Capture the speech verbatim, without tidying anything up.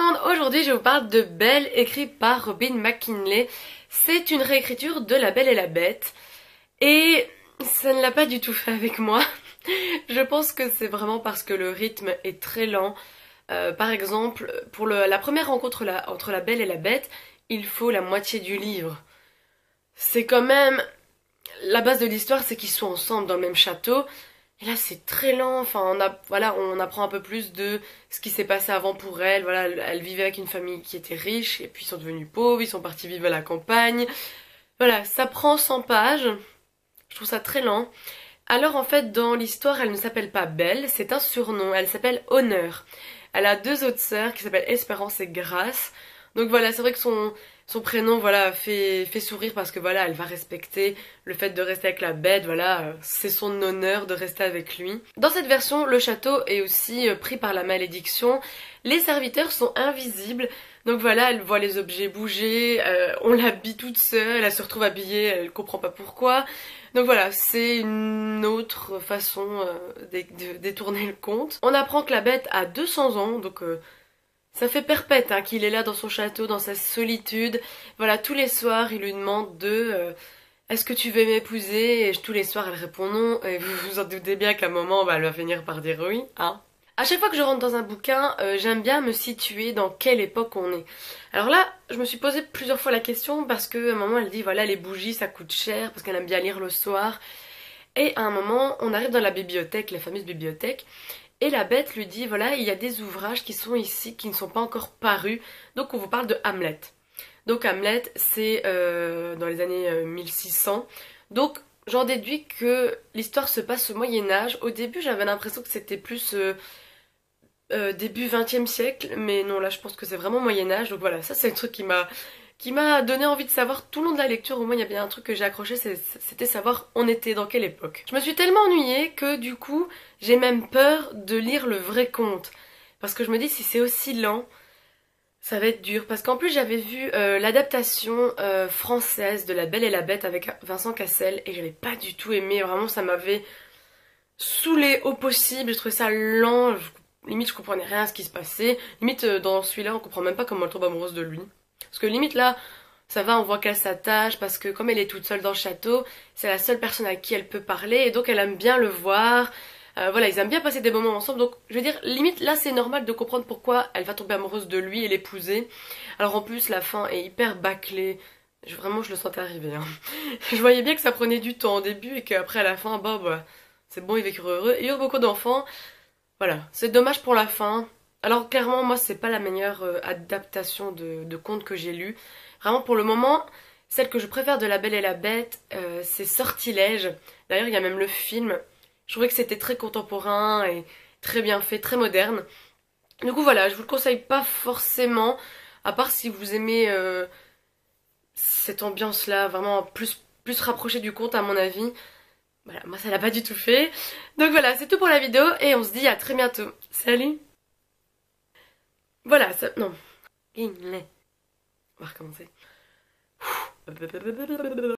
monde, aujourd'hui je vous parle de Belle, écrit par Robin McKinley. C'est une réécriture de La Belle et la Bête et ça ne l'a pas du tout fait avec moi. Je pense que c'est vraiment parce que le rythme est très lent. Euh, par exemple, pour le, la première rencontre la, entre la Belle et la Bête, il faut la moitié du livre. C'est quand même... La base de l'histoire, c'est qu'ils sont ensemble dans le même château. Et là, c'est très lent. Enfin, on a, voilà, on apprend un peu plus de ce qui s'est passé avant pour elle. Voilà, elle, elle vivait avec une famille qui était riche, et puis ils sont devenus pauvres, ils sont partis vivre à la campagne. Voilà, ça prend cent pages. Je trouve ça très lent. Alors, en fait, dans l'histoire, elle ne s'appelle pas Belle, c'est un surnom. Elle s'appelle Honneur. Elle a deux autres sœurs qui s'appellent Espérance et Grâce. Donc voilà, c'est vrai que son, son prénom voilà fait, fait sourire parce que voilà, elle va respecter le fait de rester avec la Bête, voilà, c'est son honneur de rester avec lui. Dans cette version, le château est aussi pris par la malédiction. Les serviteurs sont invisibles, donc voilà, elle voit les objets bouger, euh, on l'habille toute seule, elle se retrouve habillée, elle comprend pas pourquoi. Donc voilà, c'est une autre façon euh, de, de détourner le conte. On apprend que la Bête a deux cents ans, donc... Euh, Ça fait perpète hein, qu'il est là dans son château, dans sa solitude. Voilà, tous les soirs, il lui demande de euh, est-ce que tu veux m'épouser? Et tous les soirs, elle répond non. Et vous vous en doutez bien qu'à un moment, bah, elle va finir par dire oui. Hein. À chaque fois que je rentre dans un bouquin, euh, j'aime bien me situer dans quelle époque on est. Alors là, je me suis posé plusieurs fois la question parce qu'à un moment, elle dit voilà, les bougies, ça coûte cher parce qu'elle aime bien lire le soir. Et à un moment, on arrive dans la bibliothèque, la fameuse bibliothèque. Et la Bête lui dit, voilà, il y a des ouvrages qui sont ici, qui ne sont pas encore parus. Donc on vous parle de Hamlet. Donc Hamlet, c'est euh, dans les années euh, mille six cents. Donc j'en déduis que l'histoire se passe au Moyen-Âge. Au début, j'avais l'impression que c'était plus euh, euh, début vingtième siècle. Mais non, là, je pense que c'est vraiment Moyen-Âge. Donc voilà, ça c'est le truc qui m'a... qui m'a donné envie de savoir tout le long de la lecture. Au moins il y a bien un truc que j'ai accroché, c'était savoir on était dans quelle époque. Je me suis tellement ennuyée que du coup j'ai même peur de lire le vrai conte, parce que je me dis si c'est aussi lent ça va être dur, parce qu'en plus j'avais vu euh, l'adaptation euh, française de La Belle et la Bête avec Vincent Cassel et j'avais pas du tout aimé, vraiment ça m'avait saoulée au possible, je trouvais ça lent, je, limite je comprenais rien à ce qui se passait, limite euh, dans celui-là on comprend même pas comment elle tombe amoureuse de lui. Parce que limite là, ça va, on voit qu'elle s'attache parce que comme elle est toute seule dans le château, c'est la seule personne à qui elle peut parler et donc elle aime bien le voir. Euh, voilà, ils aiment bien passer des moments ensemble. Donc je veux dire, limite là c'est normal de comprendre pourquoi elle va tomber amoureuse de lui et l'épouser. Alors en plus la fin est hyper bâclée. Je, vraiment je le sentais arriver. Hein. Je voyais bien que ça prenait du temps au début et qu'après à la fin, bah, bah c'est bon, ils vécurent heureux. Ils ont beaucoup d'enfants. Voilà, c'est dommage pour la fin. Alors clairement moi c'est pas la meilleure euh, adaptation de, de conte que j'ai lu. Vraiment pour le moment, celle que je préfère de La Belle et la Bête, euh, c'est Sortilège. D'ailleurs il y a même le film. Je trouvais que c'était très contemporain et très bien fait, très moderne. Du coup voilà, je vous le conseille pas forcément, à part si vous aimez euh, cette ambiance là, vraiment plus, plus rapprochée du conte à mon avis. Voilà, moi ça l'a pas du tout fait. Donc voilà, c'est tout pour la vidéo et on se dit à très bientôt. Salut! Voilà, ça... Non. On va recommencer.